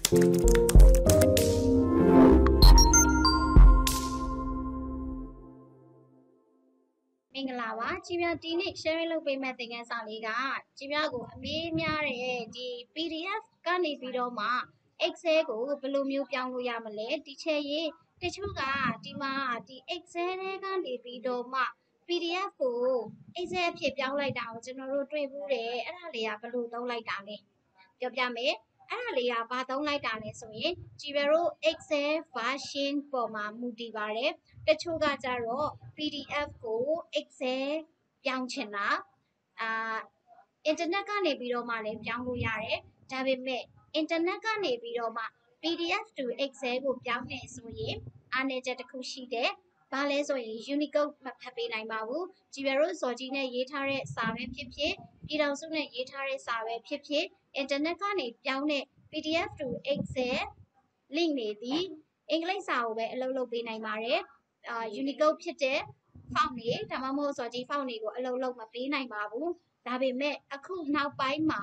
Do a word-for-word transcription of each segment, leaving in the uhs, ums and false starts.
မင်္ဂလာပါကြည်ပြဒီနေ့ share လုပ်ပေးမဲ့သင်ခန်းစာလေးကကြည်ပြကိုအမေးများတဲ့ဒီ P D F ကနေပြီးတော့မှ Excel ကိုဘယ်လိုမျိုးပြောင်းလို့ရမလဲဒီချက်ရေးတချို့ကဒီမှာဒီ Excel ထဲကနေပြီးတော့မှ P D F ကို Excel အဖြစ်ပြောင်းလိုက်တာကိုကျွန်တော်တို့တွေ့ဘူးတယ်အဲ့ဒါလေးကဘယ်လိုသုံးလိုက်တာလဲပြောပြမယ်အဲ့ဒါလေးကဘာသုံးလိုက်တာလဲဆိုရင်ကြည်ပြတို့ Excel version ပေါ်မှာမူတည်ပါတယ်တချို့ကကြတော့ P D F ကို Excel ပြောင်းချင်တာအာ internet ကနေပြီးတော့မှလည်းပြောင်းလို့ရတယ်ဒါပေမဲ့ internet ကနေပြီးတော့မှ P D F to Excel ကိုပြောင်းနေဆိုရင်အားနည်းချက်တစ်ခုရှိတယ်ဘာလဲဆိုရင် Unicode မဖတ်ပေးနိုင်ပါဘူးကြည်ပြတို့စော်ကြီးနဲ့ရေးထားတဲ့စာပဲဖြစ်ဖြစ်ပြည်တော်စုနဲ့ရေးထားတဲ့စာပဲဖြစ်ဖြစ် internet ကနေပြောင်းတဲ့ P D F to Excel link တွေဒီအင်္ဂလိပ်စာကိုပဲအလုပ်လုပ်ပေးနိုင်ပါတယ်အာ Unicode ဖြစ်တဲ့ font တွေဒါမှမဟုတ်စော်ကြီး font တွေကိုအလုပ်လုပ်မပေးနိုင်ပါဘူးဒါပေမဲ့အခုနောက်ပိုင်းမှာ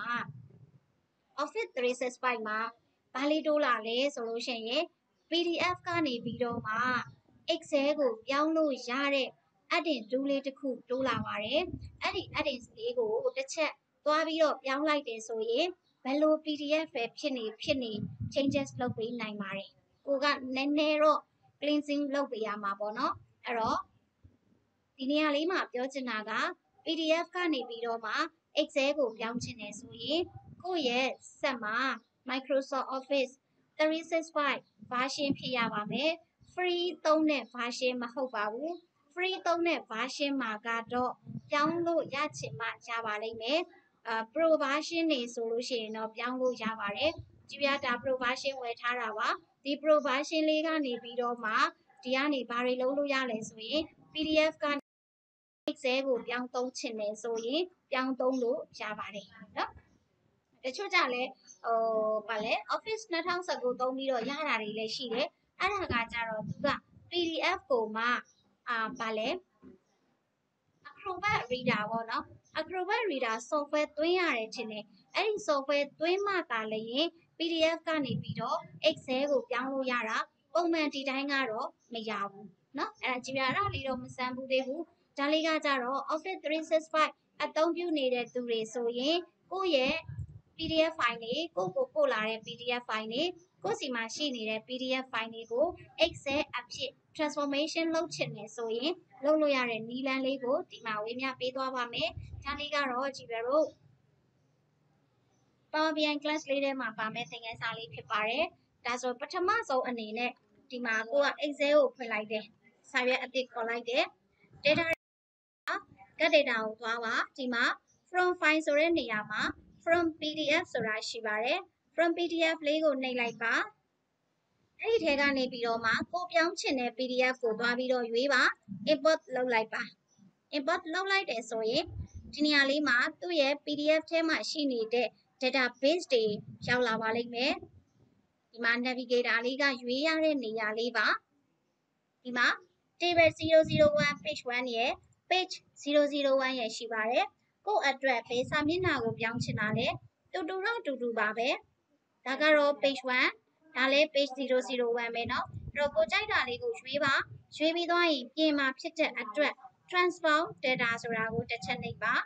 Office three sixty-five မှာဘာလေးတိုးလာလဲဆိုလို့ရှိရင် P D F ကနေပြီးတော့မှ Excel ကိုပြောင်းလို့ရတဲ့ add-in tool လေးတစ်ခုတိုးလာပါတယ်အဲ့ဒီ add-in လေးကိုတစ်ချက်သွားပြီးတော့ပြောင်းလိုက်တယ်ဆိုရင်ဘယ်လို P D F ပဲဖြစ်နေဖြစ်နေ changes လုပ်ပေးနိုင်ပါတယ်ကိုကနည်းနည်းတော့ cleansing လုပ်ပေးရမှာပေါ့နော်အဲ့တော့ဒီနေရာလေးမှာပြောချင်တာက P D F ကနေပြီးတော့မှ Excel ကိုပြောင်းချင်တယ်ဆိုရင်ကိုယ့်ရဲ့စက်မှာ Microsoft Office three sixty-five version ဖြစ်ရပါမယ် free သုံးတဲ့ version မဟုတ်ပါဘူး free သုံးတဲ့ version မှာကတော့ပြောင်းလို့ရချင်မှရပါလိမ့်မယ်အာ pro version နေဆိုလို့ရှိရင်တော့ပြောင်းလို့ရပါတယ်ကြည်ပြတာ pro version ဝယ်ထားတာပါဒီ pro version လေးကနေပြီးတော့မှဒီကနေဘာတွေလုပ်လို့ရလဲဆိုရင် P D F က Excel ကိုပြောင်းသုံးချင်တယ်ဆိုရင်ပြောင်းသုံးလို့ရပါတယ်နော်တချို့ကြလဲဟိုဗာလဲ Office twenty nineteenသုံးပြီးတော့ရတာတွေလည်းရှိတယ်အဲ့ဒါကကြတော့သူက P D F ကိုမှအာဗာလဲ Acrobat Reader ပေါ့နော် Acrobat Reader software သွင်းရတယ်ထင်တယ်အဲ့ဒီ software သွင်းမှသာလျင် P D F ကနေပြီးတော့ Excel ကိုပြောင်းလို့ရတာပုံမှန်ဒီတိုင်းကတော့မရဘူးเนาะအဲ့ဒါကြည့်ရတာလေးတော့မစမ်းဘူးသေးဘူးဒါလေးကကြတော့ Office three sixty-five အသုံးပြုနေတဲ့သူတွေဆိုရင်ကိုယ့်ရဲ့ P D F file တွေကိုကိုပို့လာတဲ့ P D F file တွေကိုယ့်စီမှာရှိနေတဲ့ P D F file တွေကို Excel အဖြစ် transformation လုပ်ချင်တယ်ဆိုရင်လုပ်လို့ရတဲ့နည်းလမ်းလေးကိုဒီမှာဝေမျှပေးသွားပါမယ်ဒါလေးကတော့ကြည့်ပြတော့ Power B I class လေးထဲမှာပါမယ့်သင်ခန်းစာလေးဖြစ်ပါတယ်ဒါဆိုပထမဆုံးအနေနဲ့ဒီမှာကိုက Excel ကိုဖွင့်လိုက်တယ်စာရွက်အသစ်ခေါ်လိုက်တယ် data က data ကိုသွားပါဒီမှာ from file ဆိုတဲ့နေရာမှာ from P D F ဆိုတာရှိပါတယ် from P D F လေးကိုနှိပ်လိုက်ပါအဲ့ဒီထဲကနေပြီးတော့မှကိုပြောင်းချင်တဲ့ P D F ကိုသွားပြီးတော့ရွေးပါ import လုပ်လိုက်ပါ import လုပ်လိုက်တယ်ဆိုရင်ဒီနေရာလေးမှာသူ့ရဲ့ P D F ထဲမှာရှိနေတဲ့ database တွေရောက်လာပါလိမ့်မယ်ဒီမှာ navigator လေးကရွေးရတဲ့နေရာလေးပါဒီမှာ table zero zero one page one ရဲ့ page zero zero one ရဲ့ရှိပါတယ်ကိုယ့်အတွက်ဘယ်စာမျက်နှာကိုပြောင်းချင်တာလဲတူတူတော့တူတူပါပဲဒါကတော့ page one ဒါလည်း page zero zero one ပဲเนาะအဲ့တော့ကိုကြိုက်တာလေးကိုရွေးပါရွေးပြီးသွားရင်ပြင်မှာဖြစ်တဲ့အတွက် transform data ဆိုတာကိုတစ်ချက်နှိပ်ပါ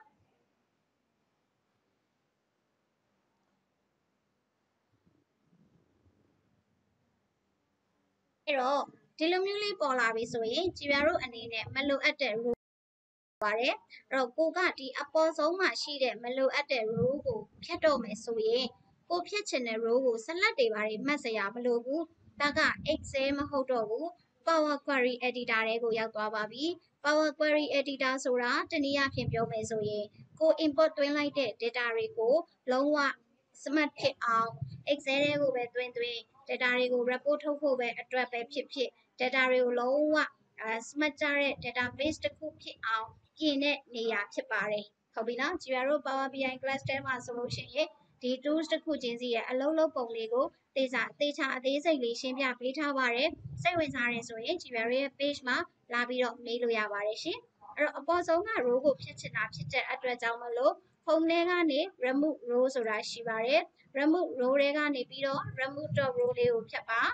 အဲ့တော့ဒီလိုမျိုးလေးပေါ်လာပြီဆိုရင်ကြည်ပြတို့အနေနဲ့မလိုအပ်တဲ့ row ပါတယ်အဲ့တော့ကိုကဒီအပေါ်ဆုံးမှာရှိတဲ့မလိုအပ်တဲ့ row ကိုဖြတ်တော့မယ်ဆိုရင်ကိုဖြတ်ချင်တဲ့ row ကို select တွေပါမှတ်စရာမလိုဘူးဒါက Excel မဟုတ်တော့ဘူး Power Query Editor တွေကိုရောက်သွားပါပြီ Power Query Editor ဆိုတာတနည်းအားဖြင့်ပြောမယ်ဆိုရင်ကို import သွင်းလိုက်တဲ့ data တွေကိုလုံးဝ smart ဖြစ်အောင် Excel ထဲကိုပဲသွင်းသွင်း data တွေကို report ထုတ်ဖို့ပဲအတွက်ပဲဖြစ်ဖြစ် data တွေကိုလုံးဝ smart ကြတဲ့ database တစ်ခုဖြစ်အောင်ပြင်တဲ့နေရာဖြစ်ပါတယ်ဟုတ်ပြီနော်ကြည်ရတို့ Power B I class ထဲမှာဆိုလို့ရှိရင်ဒီ tools တစ်ခုချင်းစီရဲ့အလုံးလုံးပုံလေးကိုသေချာအသေးချာအသေးစိတ်လေးရှင်းပြပေးထားပါတယ်စိတ်ဝင်စားတယ်ဆိုရင်ကြည်ရရဲ့ page မှာလာပြီးတော့မေးလို့ရပါတယ်ရှင်အဲ့တော့အပေါ်ဆုံးက row ကိုဖြစ်ချင်တာဖြစ်တဲ့အတွက်ကြောင့်မလို့ home ထဲကနေ remove row ဆိုတာရှိပါတယ် remove row ထဲကနေပြီးတော့ remove dot row လေးကိုဖြတ်ပါ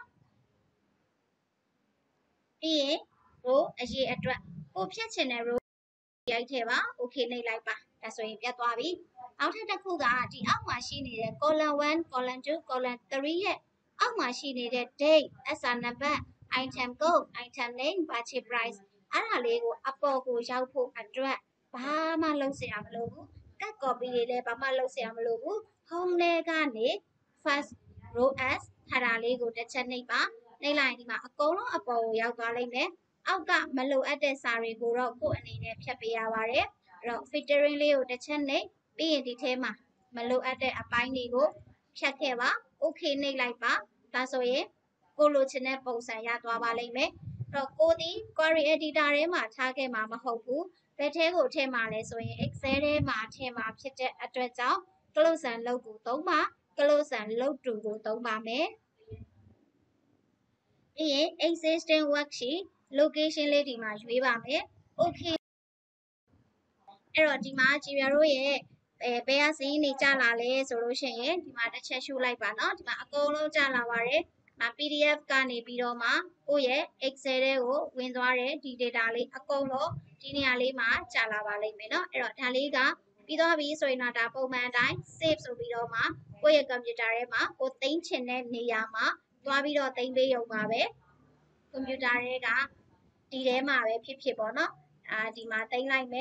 ပြီးရင် row အရေးအတွက်ကိုဖြတ်ချင်တဲ့ row ရိုက်ထည့်ပါ okay နှိပ်လိုက်ပါဒါဆိုရင်ပြတ်သွားပြီနောက်ထပ်တစ်ခုကဒီအောက်မှာရှိနေတဲ့ column one column two column three ရဲ့အောက်မှာရှိနေတဲ့ date အစာနံပါတ် item code item name purchase price အဲ့ဒါလေးကိုအပေါ်ကိုရောက်ဖို့အတွက်ဘာမှလုပ်စရာမလိုဘူးကတ် copy တွေလည်းဘာမှလုပ်စရာမလိုဘူး home ထဲကနေ first row as ထားတာလေးကိုတစ်ချက်နှိပ်ပါနှိပ်လိုက်ရင်ဒီမှာအကုန်လုံးအပေါ်ကိုရောက်သွားလိမ့်မယ်အောက်ကမလိုအပ်တဲ့စာတွေကိုတော့ကိုယ့်အနေနဲ့ဖြတ်ပေးရပါတယ်အဲ့တော့ filtering လေးကိုတစ်ချက်နှိပ်ပြီးရင်ဒီထဲမှာမလိုအပ်တဲ့အပိုင်းတွေကိုဖြတ်ခဲ့ပါ okay နှိပ်လိုက်ပါဒါဆိုရင်ကိုလိုချင်တဲ့ပုံစံရသွားပါလိမ့်မယ်အဲ့တော့ကိုဒီ query editor ထဲမှာထားခဲ့မှာမဟုတ်ဘူးဘယ်ထဲကိုထည့်မှာလဲဆိုရင် excel ထဲမှာထည့်မှာဖြစ်တဲ့အတွက်ကြောင့် close and load ကိုသုံးပါ close and load to ကိုသုံးပါမယ်ပြီးရင် existing worksheet location လေးဒီမှာရွေးပါမယ် okay အဲ့တော့ဒီမှာကြည်ပြတို့ရဲ့အဲဘယ်ကစင်းနေကြလာလဲဆိုလို့ရှိရင်ဒီမှာတစ်ချက်ရှုလိုက်ပါเนาะဒီမှာအကုန်လုံးကြလာပါတယ်ဒါ P D F ကနေပြီးတော့မှကိုယ့်ရဲ့ Excel ထဲကိုဝင်သွားတဲ့ဒီ data လေးအကုန်လုံးဒီနေရာလေးမှာကြာလာပါလိမ့်မယ်เนาะအဲ့တော့ဒါလေးကပြီးသွားပြီဆိုရင်တော့ဒါပုံမှန်အတိုင်း save ဆိုပြီးတော့မှကိုယ့်ရဲ့ computer ထဲမှာကိုသိမ်းချင်တဲ့နေရာမှာသွားပြီးတော့သိမ်းပေးရုံပါပဲ computer ထဲကဒီထဲမှာပဲဖြစ်ဖြစ်ပေါ့เนาะအာဒီမှာသိမ်းလိုက်မယ်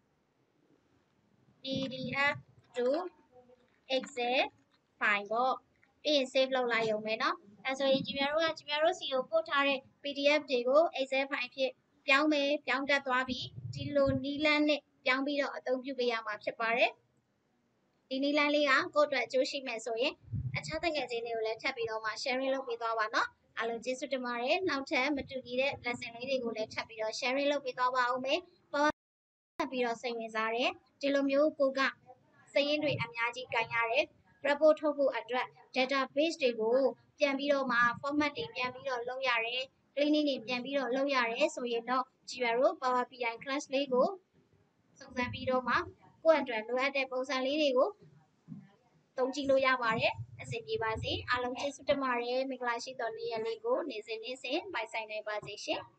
P D F to Excel file ပေါ့ပြီးရင် save လုပ်လိုက်ရုံပဲเนาะအဲဆိုရင်ကြည်ပြတို့ကကြည်ပြတို့စီကိုပို့ထားတဲ့ P D F တွေကို Excel file ဖြစ်ပြောင်းမယ်ပြောင်းတတ်သွားပြီဒီလိုနီးလန်းနဲ့ပြောင်းပြီးတော့အသုံးပြုပေးရမှာဖြစ်ပါတယ်ဒီနီးလန်းလေးကကိုယ့်အတွက်အကျိုးရှိမယ်ဆိုရင်အခြားတကယ်ချင်းတွေကိုလည်းထပ်ပြီးတော့မှ sharing လုပ်ပေးသွားပါเนาะအားလုံးကျေးဇူးတင်ပါတယ်နောက်ထပ်မတူညီတဲ့ lesson လေးတွေကိုလည်းထပ်ပြီးတော့ sharing လုပ်ပေးသွားပါဦးမယ်ပြီးတော့စိတ်ဝင်စားတယ်ဒီလိုမျိုးကိုကစရင်းတွေအများကြီးကန်ရတယ် report ထုတ်ဖို့အတွက် database တွေကိုပြန်ပြီးတော့မှ format တွေပြန်ပြီးတော့လုပ်ရတယ် cleaning တွေပြန်ပြီးတော့လုပ်ရတယ်ဆိုရင်တော့ကြည်ရတို့ Power ဘီ အိုင် class လေးကိုစုံစမ်းပြီးတော့မှကိုယ့်အတွက်လိုအပ်တဲ့ပုံစံလေးတွေကိုသုံးကြည့်လို့ရပါတယ်အဆင်ပြေပါစေအားလုံးကျေးဇူးတင်ပါတယ်မင်္ဂလာရှိသောနေ့ရက်လေးကိုနေ့စဉ်နေ့စဉ်ပိုင်ဆိုင်နိုင်ပါစေရှင်